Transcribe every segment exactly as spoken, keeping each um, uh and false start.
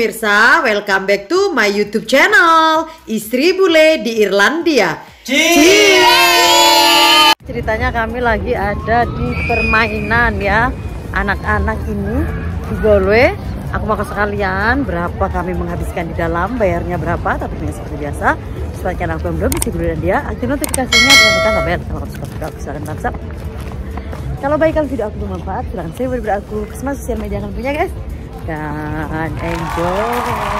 pemirsa, welcome back to my YouTube channel Istri Bule di Irlandia. Cheers! Ceritanya kami lagi ada di permainan ya, anak-anak ini di Galway. Aku mau kasih kalian berapa kami menghabiskan di dalam, bayarnya berapa, tapi seperti biasa. Setelah channel aku yang belum Istri Bule Irlandia, aktifkan notifikasinya dan tekan tombol bel. Kalau suka silahkan thumbs up. Kalau baik kalau video aku bermanfaat, silahkan share video aku ke semua sosial media yang kalian punya guys. Dan enjoy.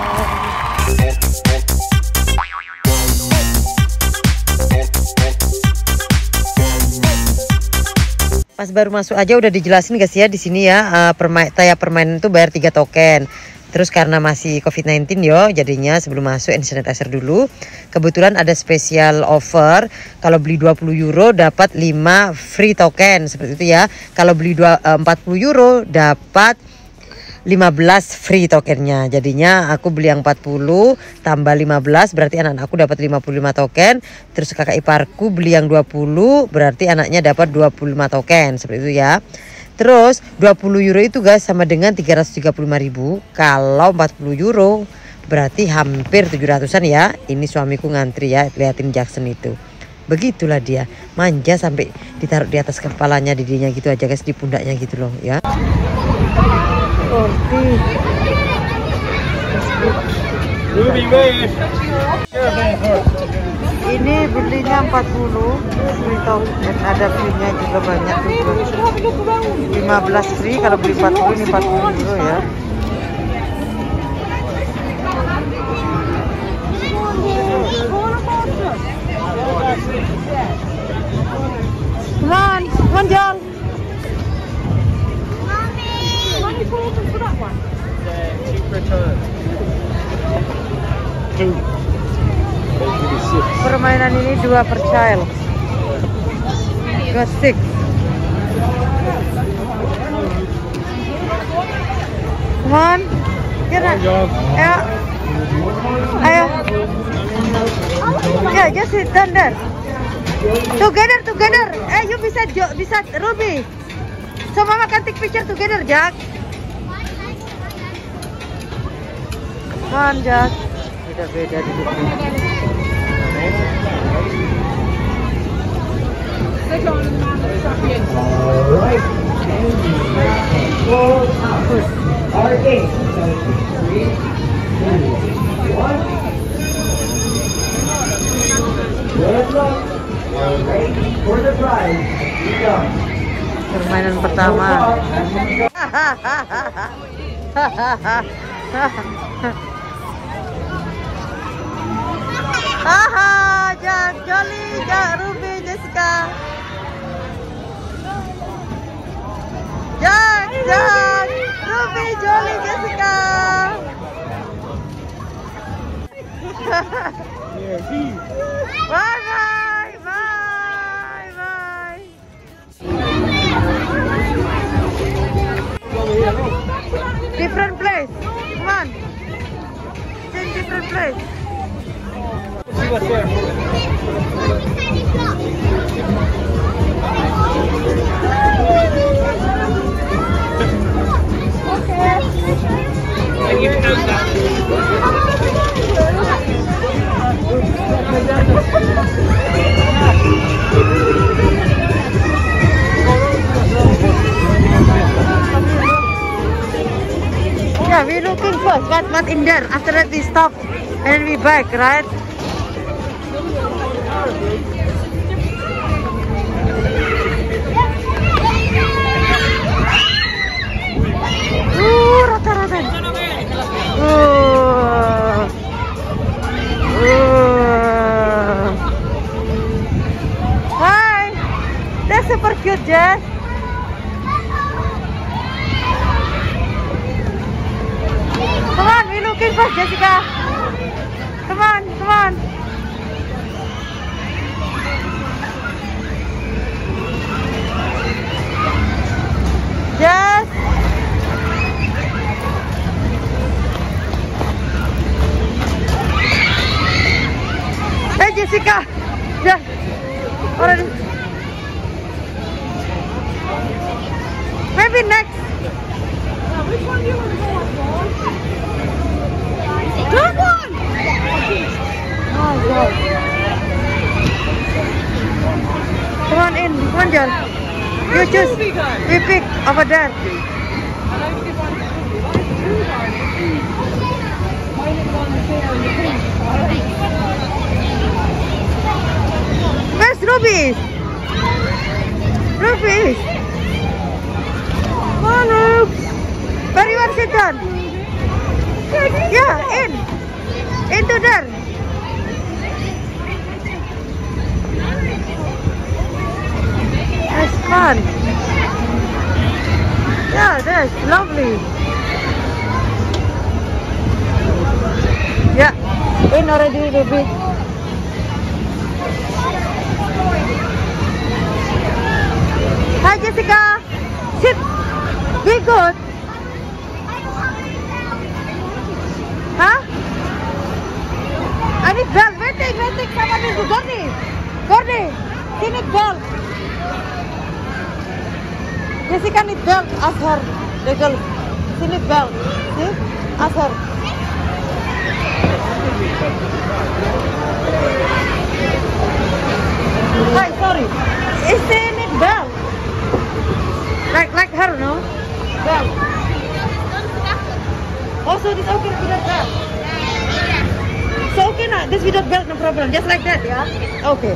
Pas baru masuk aja udah dijelasin guys ya di sini ya, uh, perma taya permainan itu bayar tiga token. Terus karena masih covid sembilan belas yo, jadinya sebelum masuk hand sanitizer dulu. Kebetulan ada special offer, kalau beli dua puluh euro dapat lima free token seperti itu ya. Kalau beli empat puluh euro dapat lima belas free tokennya. Jadinya aku beli yang empat puluh tambah lima belas berarti anak aku dapat lima puluh lima token. Terus kakak iparku beli yang dua puluh berarti anaknya dapat dua puluh lima token seperti itu ya. Terus dua puluh euro itu guys sama dengan tiga ratus tiga puluh lima ribu. Kalau empat puluh euro berarti hampir tujuh ratusan ya. Ini suamiku ngantri ya, liatin Jackson itu. Begitulah dia, manja sampai ditaruh di atas kepalanya, didinya gitu aja guys, di pundaknya gitu loh ya. Ini belinya empat puluh, free token, ada free-nya juga banyak juga. lima belas free kalau beli empat puluh, ini empat puluh euro ya. Come on, come on, John. Permainan ini dua per child. Got six. Come on, get up. Ayo, ayo. Yeah, just sit down there. Together, together. Eh, you bisa bisa Ruby. So mama can take picture together, Jack. Come on, Jack. Beda-beda duduknya. Alright, four hours. Our game. Three, two, one. Good luck. Ready for the prize. Permainan pertama. Haha, Jack, Jolly, Jack, Ruby, Jessica. Jack, Jack, Ruby, Jolly, Jessica. Bye bye, bye bye. Different place. Come on. Change different place. See what's there. Yeah, we're looking first. What, what in there? After that we stop and then we back, right? Uh, rata-rata. Uh. Uh. Hi, that's super cute, Jess. Come on, we're looking for Jessica. Come on, come on. Jess. Hey Jessica. Jess. Already. Maybe next. Which one do you want to go on, Paul? Come on in. Come on, John. You choose. You pick over there. Where's Ruby? Ruby. Come on, Ruby. Where you want to sit down? Yeah, in. Into there. That's fun. Yeah, that's lovely. Yeah, in already, baby. Hi, Jessica. Sit. Be good. Huh? I need belt. Waiting, waiting. Someone needs to Gordy. Gordy, she needs belt. Jessica needs belt. Ask her. The girl. She needs belt. See? Ask her. Hi, sorry. Is she need belt? Like, like her, no? Belt. Also, it's okay without belt. So okay now, this without belt, no problem. Just like that, yeah? Okay.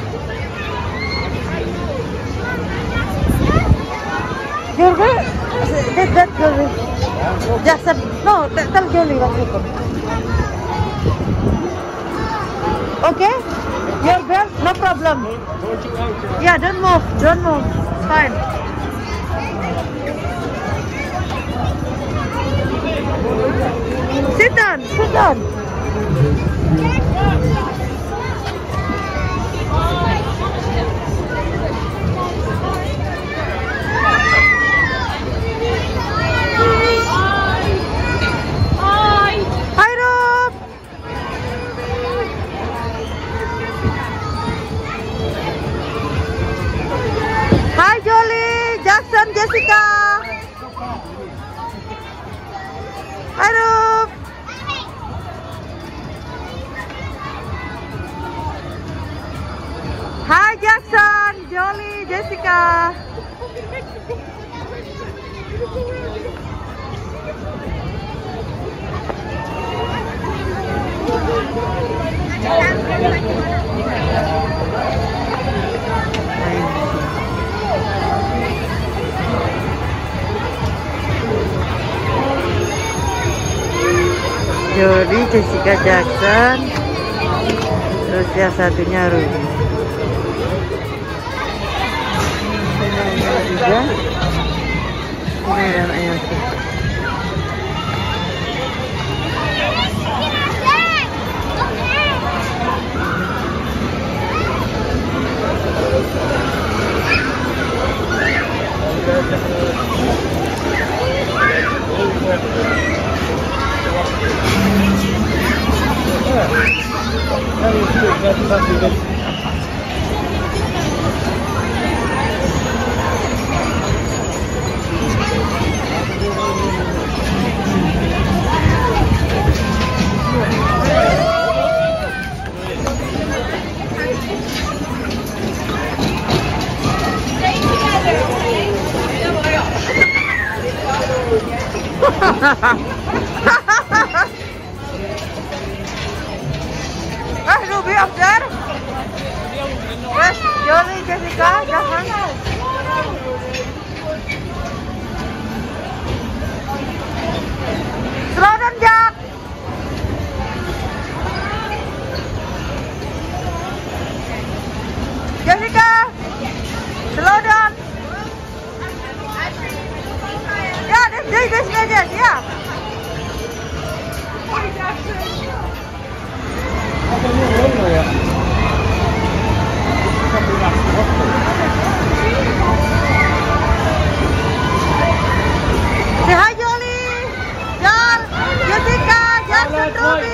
Your belt? That, that girl. Jackson. No, tell Jolie what happened. Okay? Your belt, no problem. Yeah, don't move. Don't move. It's fine. Sit down. Sit down. Hi, Rob. Hi, Jolie, Jackson, Jessica. Hi, Rob. Hi, Jackson, Jolie, Jessica. Jolie, Jessica, Jackson, terus yang satunya Ruby. Juga ini dan Ayati. Ah, Ruby up there. Yes, Jolie, Jessica, Jackson. Slow down, Jack. Jessica, slow down. Yeah, this, this, this, this, yeah. Say hi, Jolie, John, Jessica, Jackson, Ruby.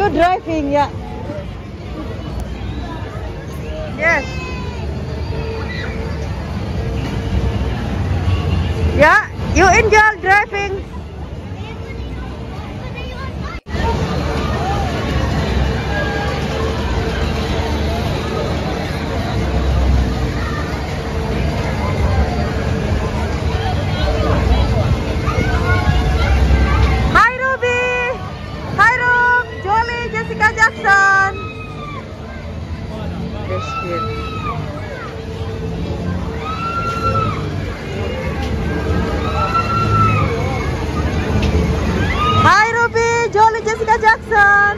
you driving ya? Yes. Ya, you enjoy driving. Hai Ruby, hai Rum, Jolie, Jessica Jackson. That's good. Hai Ruby, Jolie, Jessica Jackson.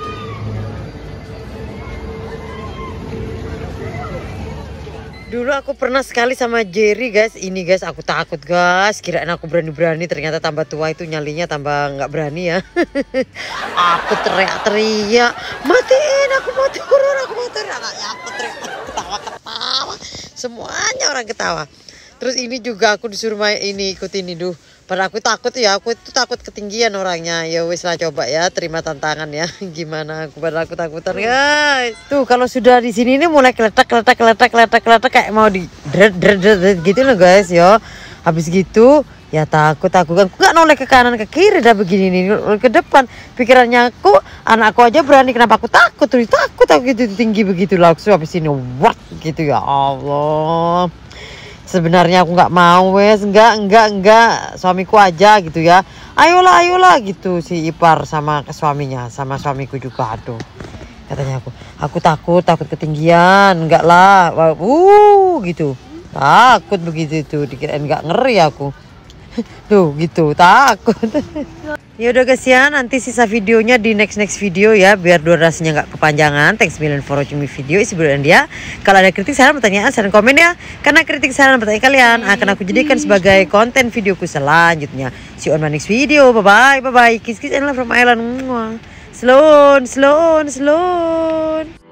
Dulu aku pernah sekali sama Jerry guys. Ini guys aku takut guys. Kirain aku berani-berani, ternyata tambah tua itu nyalinya tambah nggak berani ya. Aku teriak-teriak, matiin, aku mau turun, aku mau turun. Anaknya aku teriak, ketawa-ketawa. Semuanya orang ketawa. Terus ini juga aku disuruh main ini, ikut ini duh. Padahal aku takut ya, aku itu takut ketinggian orangnya. Ya wis lah, coba ya, terima tantangan ya. Gimana aku, padahal aku takutan guys. Tuh kalau sudah di sini ini mulai keletak keletak keletak keletak keletak kayak mau di dred dred dred gitu loh guys yo. Habis gitu ya takut aku kan, aku nggak noleh ke kanan ke kiri dah begini nih ke depan. Pikirannya aku, anakku aja berani, kenapa aku takut? Tuh takut aku gitu tinggi begitu langsung habis ini what gitu ya Allah. Sebenarnya aku nggak mau wes, enggak enggak enggak suamiku aja gitu ya. Ayolah ayolah gitu si ipar sama suaminya, sama suamiku juga aduh. Katanya aku, aku takut takut ketinggian, enggak lah, uh gitu. Takut begitu tuh, dikirain nggak ngeri aku. Tuh gitu takut. Ya udah guys ya, nanti sisa videonya di next next video ya, biar durasinya nggak kepanjangan. Thanks million for watching my video. Isi dia. Kalau ada kritik, saran, pertanyaan, saran, komen ya. Karena kritik, saran, pertanyaan kalian akan aku jadikan sebagai konten videoku selanjutnya. See you on my next video. Bye bye, bye bye. Kiss kiss and love from Island. Sloan, sloan, sloan.